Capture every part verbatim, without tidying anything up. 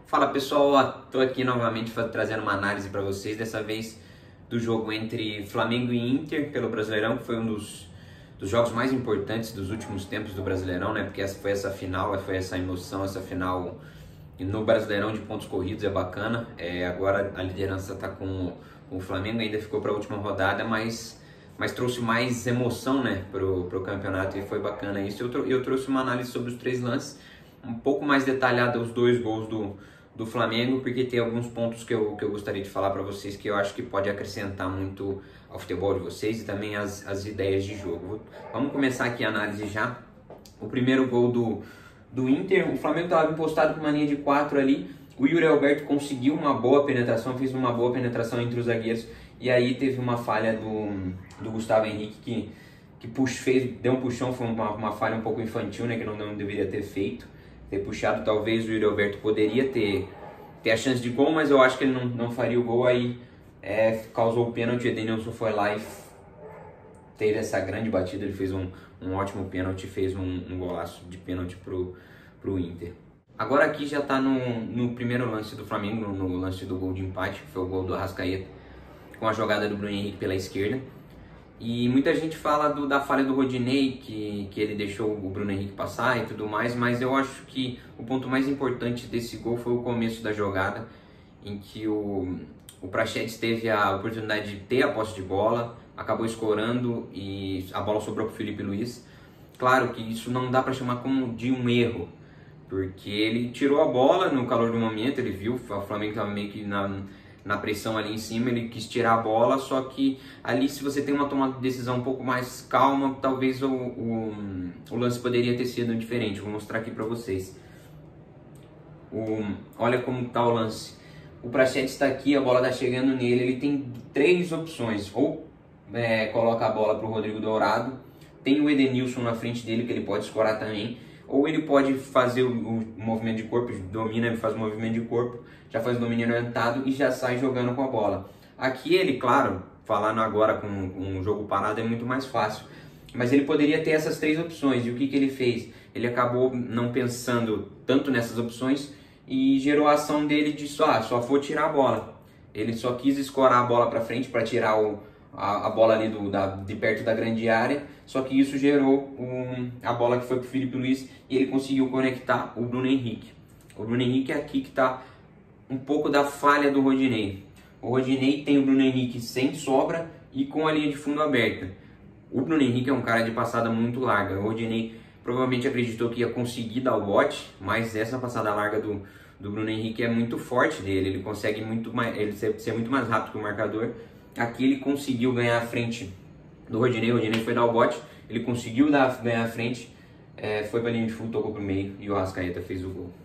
Fala pessoal, estou aqui novamente trazendo uma análise para vocês, dessa vez do jogo entre Flamengo e Inter pelo Brasileirão, que foi um dos, dos jogos mais importantes dos últimos tempos do Brasileirão, né? Porque essa, foi essa final, foi essa emoção, essa final no Brasileirão de pontos corridos, é bacana. É, agora a liderança está com, com o Flamengo, ainda ficou para a última rodada, mas, mas trouxe mais emoção, né, para o campeonato, e foi bacana isso. Eu, eu trouxe uma análise sobre os três lances, um pouco mais detalhada os dois gols do, do Flamengo, porque tem alguns pontos que eu, que eu gostaria de falar para vocês que eu acho que pode acrescentar muito ao futebol de vocês e também as, as ideias de jogo. Vamos começar aqui a análise já. O primeiro gol do, do Inter, o Flamengo estava impostado com uma linha de quatro ali, o Yuri Alberto conseguiu uma boa penetração, fez uma boa penetração entre os zagueiros, e aí teve uma falha do, do Gustavo Henrique que, que puxa, fez, deu um puxão, foi uma, uma falha um pouco infantil, né, que não, não deveria ter feito. Ter puxado, talvez o Yuri Alberto poderia ter, ter a chance de gol, mas eu acho que ele não, não faria o gol, aí é, causou o pênalti. O Edenilson foi lá e teve essa grande batida, ele fez um, um ótimo pênalti, fez um, um golaço de pênalti pro, pro Inter. Agora aqui já está no, no primeiro lance do Flamengo, no, no lance do gol de empate, que foi o gol do Arrascaeta, com a jogada do Bruno Henrique pela esquerda. E muita gente fala do, da falha do Rodinei, que, que ele deixou o Bruno Henrique passar e tudo mais, mas eu acho que o ponto mais importante desse gol foi o começo da jogada, em que o, o Praxedes teve a oportunidade de ter a posse de bola, acabou escorando e a bola sobrou para o Felipe Luiz. Claro que isso não dá para chamar como de um erro, porque ele tirou a bola no calor do momento, ele viu, o Flamengo estava meio que na... na pressão ali em cima, ele quis tirar a bola, só que ali, se você tem uma tomada de decisão um pouco mais calma, talvez o, o, o lance poderia ter sido diferente. Vou mostrar aqui para vocês. O, olha como está o lance. O Praxedes está aqui, a bola está chegando nele, ele tem três opções: ou é, coloca a bola para o Rodrigo Dourado, tem o Edenilson na frente dele, que ele pode escorar também, ou ele pode fazer o, o movimento de corpo, domina, ele faz o movimento de corpo, já faz o domínio orientado e já sai jogando com a bola. Aqui ele, claro, falando agora com, com um jogo parado é muito mais fácil, mas ele poderia ter essas três opções. E o que, que ele fez? Ele acabou não pensando tanto nessas opções e gerou a ação dele de só, ah, só vou tirar a bola. Ele só quis escorar a bola para frente para tirar o, a, a bola ali do, da, de perto da grande área, só que isso gerou um, a bola que foi para o Felipe Luiz e ele conseguiu conectar o Bruno Henrique. O Bruno Henrique é aqui que está um pouco da falha do Rodinei. O Rodinei tem o Bruno Henrique sem sobra e com a linha de fundo aberta. O Bruno Henrique é um cara de passada muito larga. O Rodinei provavelmente acreditou que ia conseguir dar o bote, mas essa passada larga do, do Bruno Henrique é muito forte dele. Ele consegue muito mais, ele ser, ser muito mais rápido que o marcador. Aqui ele conseguiu ganhar a frente do Rodinei. O Rodinei foi dar o bote, ele conseguiu dar, ganhar a frente, é, foi para a linha de fundo, tocou para o meio e o Arrascaeta fez o gol.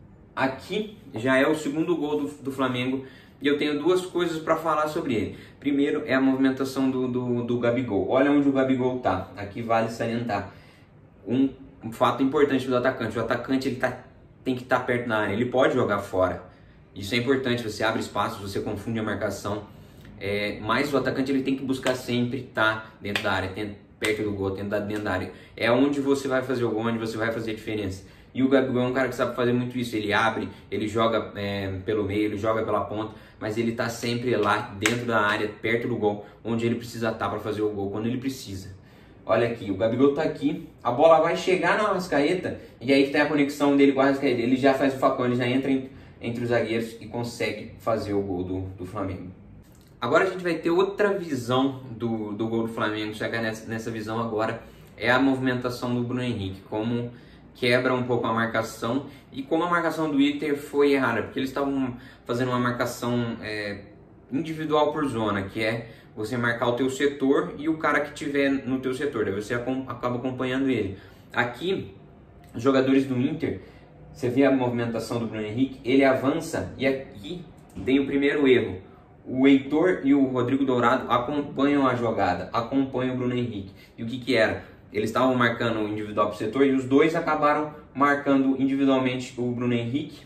Aqui já é o segundo gol do, do Flamengo e eu tenho duas coisas para falar sobre ele. Primeiro é a movimentação do, do, do Gabigol. Olha onde o Gabigol tá. Aqui vale salientar um, um fato importante do atacante. O atacante ele tá, tem que estar tá perto da área, ele pode jogar fora. Isso é importante, você abre espaço, você confunde a marcação. É, mas o atacante ele tem que buscar sempre estar tá dentro da área, perto do gol, dentro da, dentro da área. É onde você vai fazer o gol, onde você vai fazer a diferença. E o Gabigol é um cara que sabe fazer muito isso. Ele abre, ele joga é, pelo meio, ele joga pela ponta, mas ele está sempre lá dentro da área, perto do gol, onde ele precisa estar para fazer o gol, quando ele precisa. Olha aqui, o Gabigol está aqui, a bola vai chegar na Arrascaeta e aí tem a conexão dele com a Arrascaeta. Ele já faz o facão, ele já entra em, entre os zagueiros e consegue fazer o gol do, do Flamengo. Agora a gente vai ter outra visão do, do gol do Flamengo. Chegar nessa, nessa visão agora é a movimentação do Bruno Henrique, como quebra um pouco a marcação e como a marcação do Inter foi errada, porque eles estavam fazendo uma marcação é, individual por zona, que é você marcar o teu setor e o cara que tiver no teu setor, daí você acaba acompanhando ele. Aqui, os jogadores do Inter, você vê a movimentação do Bruno Henrique, ele avança e aqui tem o primeiro erro. O Heitor e o Rodrigo Dourado acompanham a jogada, acompanham o Bruno Henrique. E o que que era? Eles estavam marcando o individual para o setor e os dois acabaram marcando individualmente o Bruno Henrique.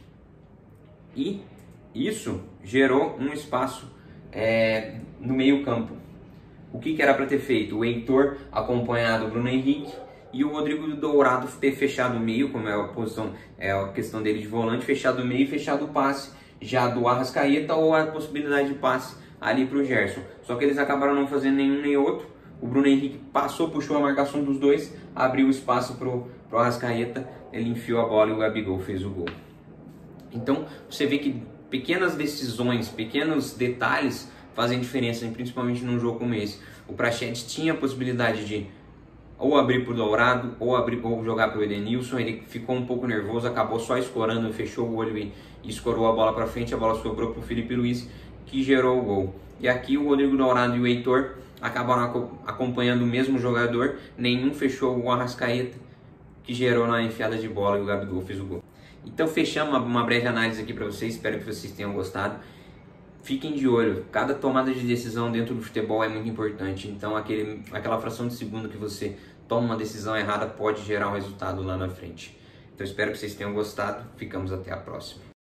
E isso gerou um espaço é, no meio campo. O que, que era para ter feito? O Heitor acompanhado do Bruno Henrique e o Rodrigo Dourado ter fechado o meio, como é a posição, é a questão dele de volante, fechado o meio e fechado o passe já do Arrascaeta ou a possibilidade de passe ali para o Gerson. Só que eles acabaram não fazendo nenhum nem outro. O Bruno Henrique passou, puxou a marcação dos dois, abriu espaço para o Arrascaeta, ele enfiou a bola e o Gabigol fez o gol. Então você vê que pequenas decisões, pequenos detalhes fazem diferença, principalmente num jogo como esse. O Praxedes tinha a possibilidade de ou abrir para o Dourado, ou, abrir, ou jogar para o Edenilson. Ele ficou um pouco nervoso, acabou só escorando, fechou o olho e, e escorou a bola para frente. A bola sobrou para o Felipe Luiz, que gerou o gol. E aqui o Rodrigo Dourado e o Heitor acabaram acompanhando o mesmo jogador. Nenhum fechou o Arrascaeta, que gerou na enfiada de bola e o Gabigol fez o gol. Então fechamos uma breve análise aqui para vocês, espero que vocês tenham gostado. Fiquem de olho, cada tomada de decisão dentro do futebol é muito importante, então aquele, aquela fração de segundo que você toma uma decisão errada pode gerar um resultado lá na frente. Então espero que vocês tenham gostado, ficamos até a próxima.